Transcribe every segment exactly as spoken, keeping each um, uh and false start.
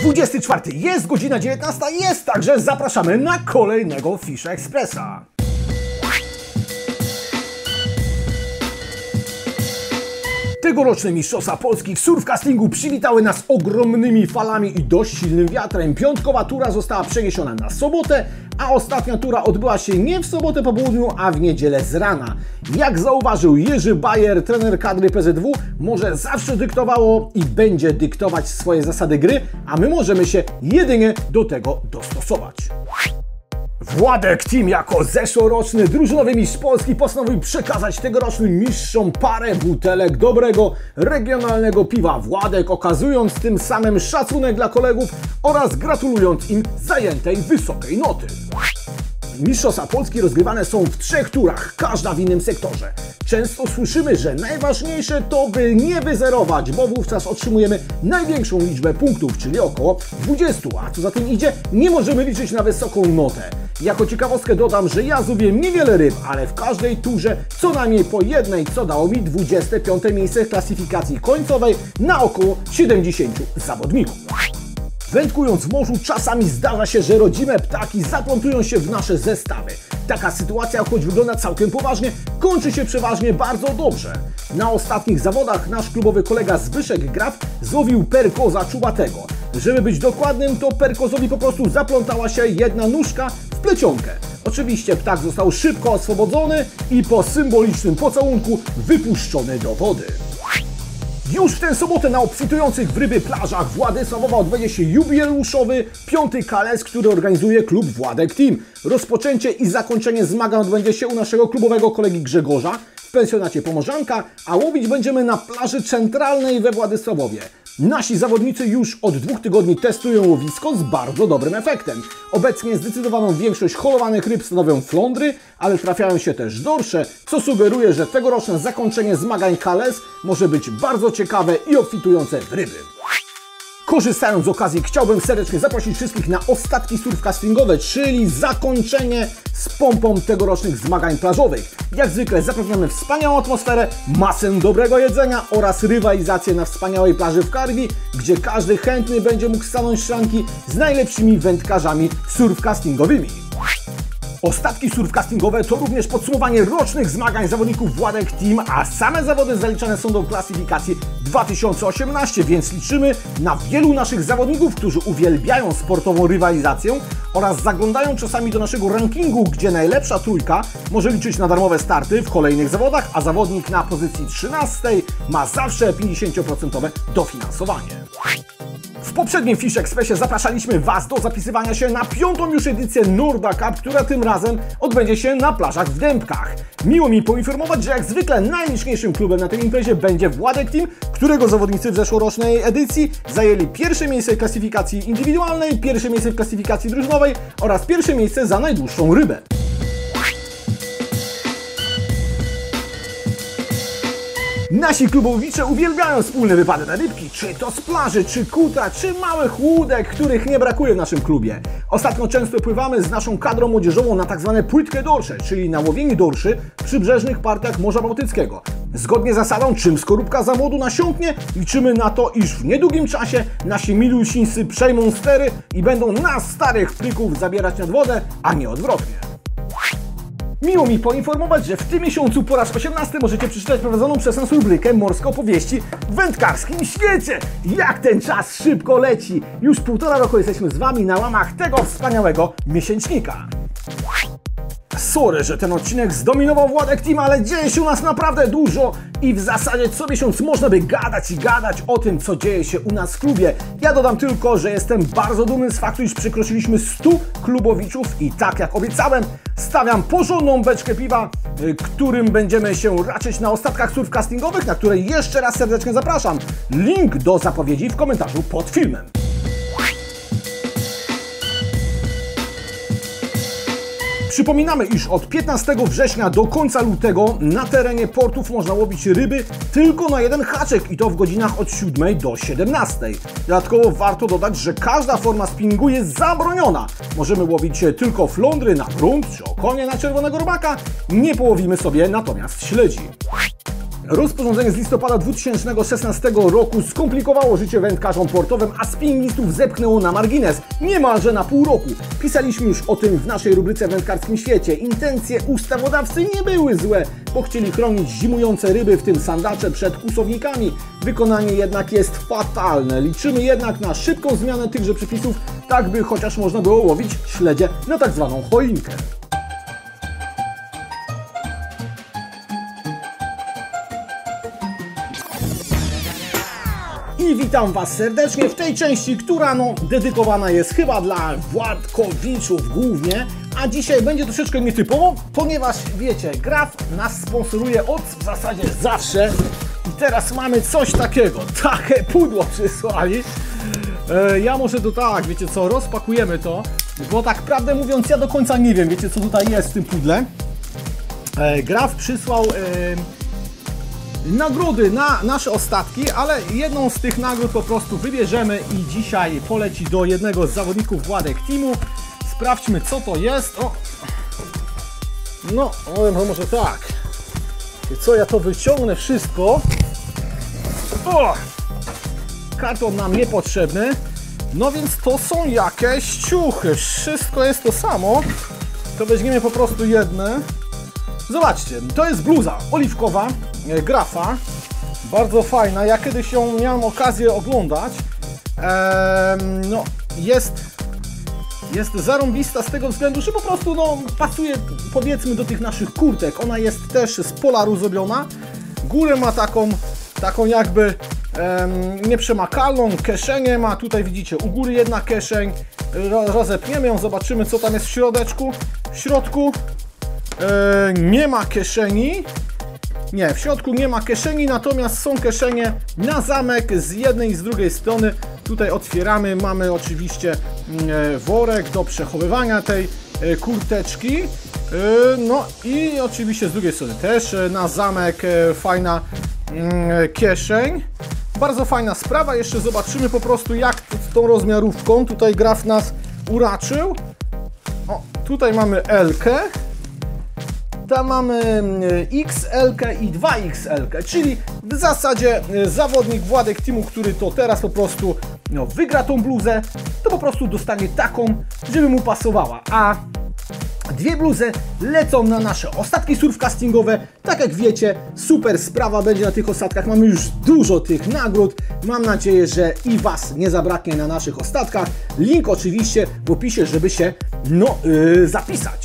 dwudziesty czwarty jest, godzina dziewiętnasta jest, także zapraszamy na kolejnego Fisza Expressa. Tegoroczne Mistrzostwa Polski w surfcastingu przywitały nas ogromnymi falami i dość silnym wiatrem. Piątkowa tura została przeniesiona na sobotę, a ostatnia tura odbyła się nie w sobotę po południu, a w niedzielę z rana. Jak zauważył Jerzy Bajer, trener kadry P Z W, morze zawsze dyktowało i będzie dyktować swoje zasady gry, a my możemy się jedynie do tego dostosować. Władek Team jako zeszłoroczny drużynowy mistrz Polski postanowił przekazać tegorocznym mistrzom parę butelek dobrego, regionalnego piwa Władek, okazując tym samym szacunek dla kolegów oraz gratulując im zajętej wysokiej noty. Mistrzostwa Polski rozgrywane są w trzech turach, każda w innym sektorze. Często słyszymy, że najważniejsze to by nie wyzerować, bo wówczas otrzymujemy największą liczbę punktów, czyli około dwudziestu, a co za tym idzie, nie możemy liczyć na wysoką notę. Jako ciekawostkę dodam, że ja złowiłem niewiele ryb, ale w każdej turze co najmniej po jednej, co dało mi dwudzieste piąte miejsce w klasyfikacji końcowej na około siedemdziesięciu zawodników. Wędkując w morzu czasami zdarza się, że rodzime ptaki zaplątują się w nasze zestawy. Taka sytuacja, choć wygląda całkiem poważnie, kończy się przeważnie bardzo dobrze. Na ostatnich zawodach nasz klubowy kolega Zbyszek Graf złowił perkoza czubatego. Żeby być dokładnym, to perkozowi po prostu zaplątała się jedna nóżka w plecionkę. Oczywiście ptak został szybko oswobodzony i po symbolicznym pocałunku wypuszczony do wody. Już w tę sobotę na obfitujących w ryby plażach Władysławowa odbędzie się jubileuszowy piąty Kales, który organizuje klub Władek Team. Rozpoczęcie i zakończenie zmagań odbędzie się u naszego klubowego kolegi Grzegorza w pensjonacie Pomorzanka, a łowić będziemy na plaży centralnej we Władysławowie. Nasi zawodnicy już od dwóch tygodni testują łowisko z bardzo dobrym efektem. Obecnie zdecydowaną większość holowanych ryb stanowią flądry, ale trafiają się też dorsze, co sugeruje, że tegoroczne zakończenie zmagań Kales może być bardzo ciekawe i obfitujące w ryby. Korzystając z okazji, chciałbym serdecznie zaprosić wszystkich na ostatki surfcastingowe, czyli zakończenie z pompą tegorocznych zmagań plażowych. Jak zwykle zapewniamy wspaniałą atmosferę, masę dobrego jedzenia oraz rywalizację na wspaniałej plaży w Karwi, gdzie każdy chętny będzie mógł stanąć szranki z najlepszymi wędkarzami surfcastingowymi. Ostatki surfcastingowe to również podsumowanie rocznych zmagań zawodników Władek Team, a same zawody zaliczane są do klasyfikacji dwa tysiące osiemnaście, więc liczymy na wielu naszych zawodników, którzy uwielbiają sportową rywalizację oraz zaglądają czasami do naszego rankingu, gdzie najlepsza trójka może liczyć na darmowe starty w kolejnych zawodach, a zawodnik na pozycji trzynastej ma zawsze pięćdziesiąt procent dofinansowanie. W poprzednim Fish Expressie zapraszaliśmy Was do zapisywania się na piątą już edycję Norda Cup, która tym razem odbędzie się na plażach w Dębkach. Miło mi poinformować, że jak zwykle najliczniejszym klubem na tej imprezie będzie Władek Team, którego zawodnicy w zeszłorocznej edycji zajęli pierwsze miejsce w klasyfikacji indywidualnej, pierwsze miejsce w klasyfikacji drużynowej oraz pierwsze miejsce za najdłuższą rybę. Nasi klubowicze uwielbiają wspólne wypady na rybki, czy to z plaży, czy kutra, czy małych łódek, których nie brakuje w naszym klubie. Ostatnio często pływamy z naszą kadrą młodzieżową na tak zwane płytkie dorsze, czyli na łowienie dorszy w przybrzeżnych partiach Morza Bałtyckiego. Zgodnie z zasadą, czym skorupka za młodu nasiąknie, liczymy na to, iż w niedługim czasie nasi milusińscy przejmą stery i będą nas, starych pryków, zabierać nad wodę, a nie odwrotnie. Miło mi poinformować, że w tym miesiącu po raz osiemnasty możecie przeczytać prowadzoną przez nas rubrykę Morskie opowieści w wędkarskim świecie. Jak ten czas szybko leci! Już półtora roku jesteśmy z Wami na łamach tego wspaniałego miesięcznika. Sorry, że ten odcinek zdominował Władek Team, ale dzieje się u nas naprawdę dużo i w zasadzie co miesiąc można by gadać i gadać o tym, co dzieje się u nas w klubie. Ja dodam tylko, że jestem bardzo dumny z faktu, iż przekroczyliśmy stu klubowiczów i tak jak obiecałem, stawiam porządną beczkę piwa, którym będziemy się raczyć na ostatkach surfcastingowych, na które jeszcze raz serdecznie zapraszam. Link do zapowiedzi w komentarzu pod filmem. Przypominamy, iż od piętnastego września do końca lutego na terenie portów można łowić ryby tylko na jeden haczyk i to w godzinach od siódmej do siedemnastej. Dodatkowo warto dodać, że każda forma spinningu jest zabroniona. Możemy łowić tylko flądry na grunt czy okonie na czerwonego robaka, nie połowimy sobie natomiast śledzi. Rozporządzenie z listopada dwa tysiące szesnastego roku skomplikowało życie wędkarzom portowym, a spinningistów zepchnęło na margines niemalże na pół roku. Pisaliśmy już o tym w naszej rubryce Wędkarskim Świecie. Intencje ustawodawcy nie były złe, bo chcieli chronić zimujące ryby, w tym sandacze, przed kłusownikami. Wykonanie jednak jest fatalne. Liczymy jednak na szybką zmianę tychże przepisów, tak by chociaż można było łowić śledzie na tak zwaną choinkę. I witam Was serdecznie w tej części, która no, dedykowana jest chyba dla władkowiczów głównie, a dzisiaj będzie troszeczkę nietypowo, ponieważ wiecie, Graf nas sponsoruje od w zasadzie zawsze i teraz mamy coś takiego, takie pudło przysłali. E, ja może to tak, wiecie co, rozpakujemy to, bo tak prawdę mówiąc ja do końca nie wiem, wiecie co tutaj jest w tym pudle. E, Graf przysłał e, nagrody na nasze ostatki, ale jedną z tych nagród po prostu wybierzemy i dzisiaj poleci do jednego z zawodników Władek Teamu. Sprawdźmy, co to jest. O. No, no, może tak. I co, ja to wyciągnę wszystko. O. Karton nam niepotrzebny. No więc to są jakieś ciuchy. Wszystko jest to samo. To weźmiemy po prostu jedne. Zobaczcie, to jest bluza oliwkowa Grafa, bardzo fajna, ja kiedyś ją miałem okazję oglądać, eee, no jest, jest zarąbista z tego względu, że po prostu no, pasuje powiedzmy do tych naszych kurtek, ona jest też z polaru zrobiona, górę ma taką, taką jakby em, nieprzemakalną, kieszenię ma, tutaj widzicie u góry jedna kieszeń, Ro, rozepniemy ją, zobaczymy co tam jest w środeczku, w środku e, nie ma kieszeni. Nie, w środku nie ma kieszeni, natomiast są kieszenie na zamek z jednej i z drugiej strony. Tutaj otwieramy, mamy oczywiście worek do przechowywania tej kurteczki. No i oczywiście z drugiej strony też na zamek fajna kieszeń. Bardzo fajna sprawa, jeszcze zobaczymy po prostu jak z tą rozmiarówką. Tutaj Graf nas uraczył. O, tutaj mamy L-kę. Tam mamy X L i dwa X L, czyli w zasadzie zawodnik Władek Teamu, który to teraz po prostu no, wygra tą bluzę, to po prostu dostanie taką, żeby mu pasowała. A dwie bluzy lecą na nasze ostatki surfcastingowe. Tak jak wiecie, super sprawa będzie na tych ostatkach. Mamy już dużo tych nagród. Mam nadzieję, że i Was nie zabraknie na naszych ostatkach. Link oczywiście w opisie, żeby się no, yy, zapisać.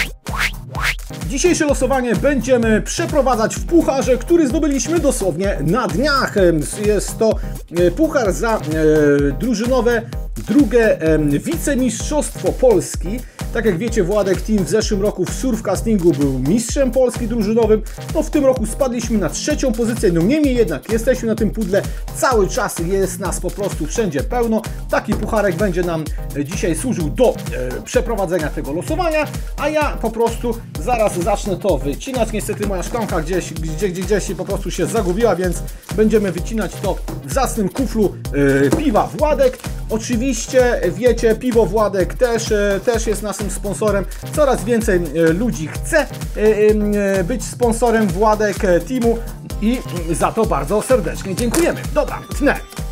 Dzisiejsze losowanie będziemy przeprowadzać w pucharze, który zdobyliśmy dosłownie na dniach. Jest to puchar za e, drużynowe drugie e, wicemistrzostwo Polski. Tak jak wiecie, Władek Team w zeszłym roku w surfcastingu był mistrzem Polski drużynowym. No w tym roku spadliśmy na trzecią pozycję. No niemniej jednak jesteśmy na tym pudle cały czas, jest nas po prostu wszędzie pełno. Taki pucharek będzie nam dzisiaj służył do e, przeprowadzenia tego losowania, a ja po prostu zaraz zacznę to wycinać. Niestety moja szklanka gdzieś, gdzie, gdzie, gdzieś po prostu się zagubiła, więc będziemy wycinać to w zacnym kuflu e, piwa Władek. Oczywiście wiecie, piwo Władek też, e, też jest naszym sponsorem. Coraz więcej e, ludzi chce e, e, być sponsorem Władek Teamu i za to bardzo serdecznie dziękujemy. Dobra, tnę.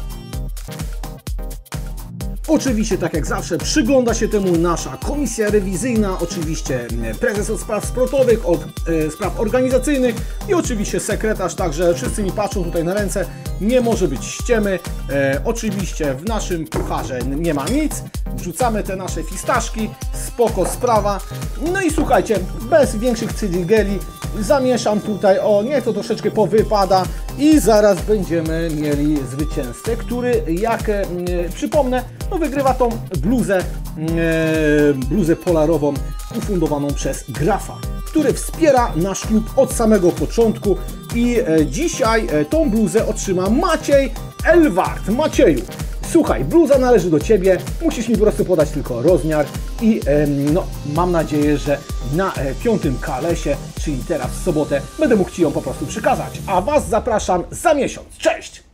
Oczywiście, tak jak zawsze, przygląda się temu nasza komisja rewizyjna, oczywiście prezes od spraw sportowych, od e, spraw organizacyjnych i oczywiście sekretarz, także wszyscy mi patrzą tutaj na ręce, nie może być ściemy. E, oczywiście w naszym pucharze nie ma nic, wrzucamy te nasze fistaszki, spoko sprawa. No i słuchajcie, bez większych cyrigeli zamieszam tutaj, o niech to troszeczkę powypada i zaraz będziemy mieli zwycięzcę, który jak e, przypomnę, no wygrywa tą bluzę, e, bluzę polarową ufundowaną przez Grafa, który wspiera nasz klub od samego początku i e, dzisiaj e, tą bluzę otrzyma Maciej Elwart. Macieju, słuchaj, bluza należy do Ciebie, musisz mi po prostu podać tylko rozmiar i e, no, mam nadzieję, że na e, piątym kalesie, czyli teraz w sobotę, będę mógł Ci ją po prostu przekazać. A Was zapraszam za miesiąc. Cześć!